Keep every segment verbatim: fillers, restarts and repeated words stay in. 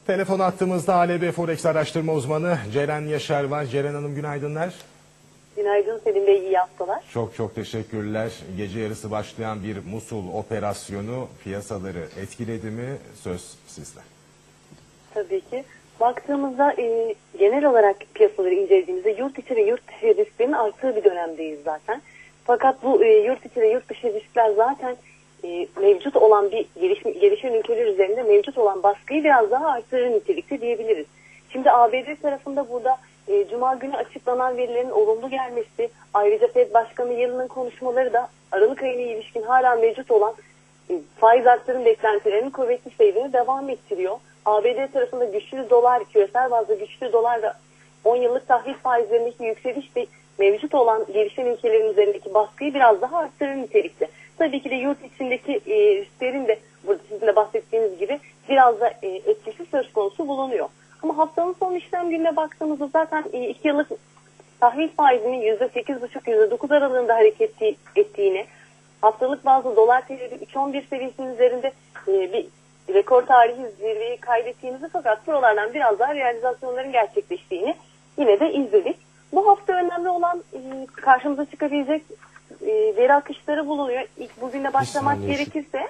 Telefon attığımızda A L B Forex araştırma uzmanı Ceren Yaşar var. Ceren Hanım günaydınlar. Günaydın Selim Bey, iyi haftalar. Çok çok teşekkürler. Gece yarısı başlayan bir Musul operasyonu piyasaları etkiledi mi? Söz sizde. Tabii ki. Baktığımızda e, genel olarak piyasaları incelediğimizde yurt içi ve yurt dışı risklerin arttığı bir dönemdeyiz zaten. Fakat bu e, yurt içi ve yurt dışı riskler zaten e, mevcut olan bir geliş, gelişen ülkeler üzerinde mevcut olan baskıyı biraz daha arttırır nitelikte diyebiliriz. Şimdi A B D tarafında burada e, Cuma günü açıklanan verilerin olumlu gelmesi, ayrıca Fed Başkanı Yellen'ın konuşmaları da Aralık ayına ilişkin hala mevcut olan e, faiz arttırım beklentilerinin kuvvetli seyrini devam ettiriyor. A B D tarafında güçlü dolar, küresel bazda güçlü dolar ve on yıllık tahvil faizlerindeki yükseliş de mevcut olan gelişen ülkelerin üzerindeki baskıyı biraz daha arttırır nitelikte. Tabii ki de yurt içindeki e, risklerin de burada sizin de bahsettiğiniz gibi biraz da e, etkisi söz konusu bulunuyor. Ama haftanın son işlem gününe baktığımızda zaten e, iki yıllık tahvil faizinin yüzde sekiz buçuk yüzde dokuz aralığında hareket ettiğini, haftalık bazda dolar T L'de üç virgül on bir seviyesinin üzerinde e, bir rekor tarihi zirveyi kaydettiğimizi fakat buralardan biraz daha realizasyonların gerçekleştiğini yine de izledik. Bu hafta önemli olan e, karşımıza çıkabilecek e, veri akışları bulunuyor. İlk bugünle başlamak gerekirse.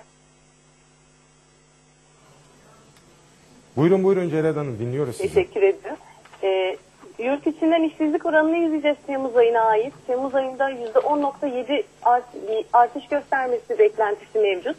Buyurun buyurun Ceren Hanım, dinliyoruz sizi. Teşekkür ederim. E, yurt içinden işsizlik oranını izleyeceğiz Temmuz ayına ait. Temmuz ayında yüzde on nokta yedi art, bir artış göstermesi beklentisi mevcut.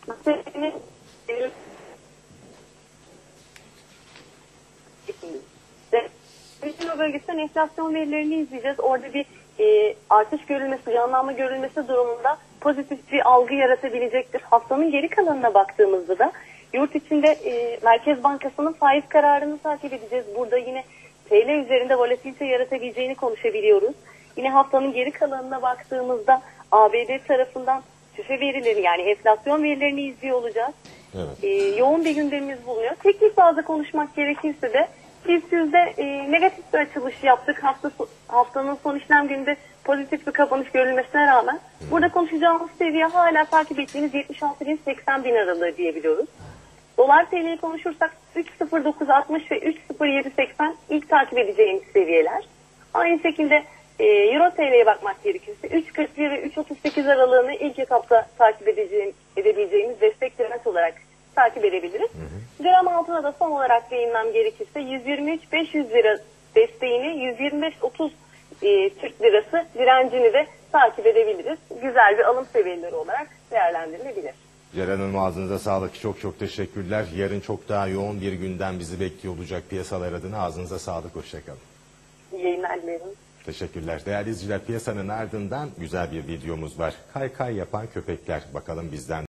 Bütün bölgesinden enflasyon verilerini izleyeceğiz. Orada bir e, artış görülmesi, canlanma görülmesi durumunda pozitif bir algı yaratabilecektir. Haftanın geri kalanına baktığımızda da yurt içinde e, Merkez Bankası'nın faiz kararını takip edeceğiz. Burada yine T L üzerinde volatilite yaratabileceğini konuşabiliyoruz. Yine haftanın geri kalanına baktığımızda A B D tarafından tüfe verileri yani enflasyon verilerini izliyor olacağız. Evet. E, yoğun bir gündemimiz bulunuyor. Teknik bazda konuşmak gerekirse de biz yüzde e, negatif bir açılış yaptık. Hafta, haftanın son işlem gününde pozitif bir kapanış görülmesine rağmen hmm. burada konuşacağımız seviye hala takip ettiğimiz yetmiş altı bin seksen bin aralığı diyebiliyoruz. Dolar T L'yi konuşursak üç virgül sıfır dokuz altmış ve üç virgül sıfır yedi seksen ilk takip edeceğimiz seviyeler. Aynı şekilde e, Euro T L'ye bakmak gerekirse üç virgül kırk bir ve üç virgül otuz sekiz aralığını ilk etapta takip edeceğim, edebileceğimiz destek direnç olarak takip edebiliriz. Hı hı. Gram altına da son olarak değinmem gerekirse yüz yirmi üç beş yüz lira desteğini, yüz yirmi beş otuz e, Türk lirası direncini de takip edebiliriz. Güzel bir alım seviyeleri olarak değerlendirilebilir. Ceren Hanım, ağzınıza sağlık. Çok çok teşekkürler. Yarın çok daha yoğun bir gündem bizi bekliyor olacak piyasalar adına. Ağzınıza sağlık. Hoşçakalın. İyi yayınlar dilerim. Teşekkürler. Değerli izleyiciler, piyasanın ardından güzel bir videomuz var. Kaykay yapan köpekler. Bakalım bizden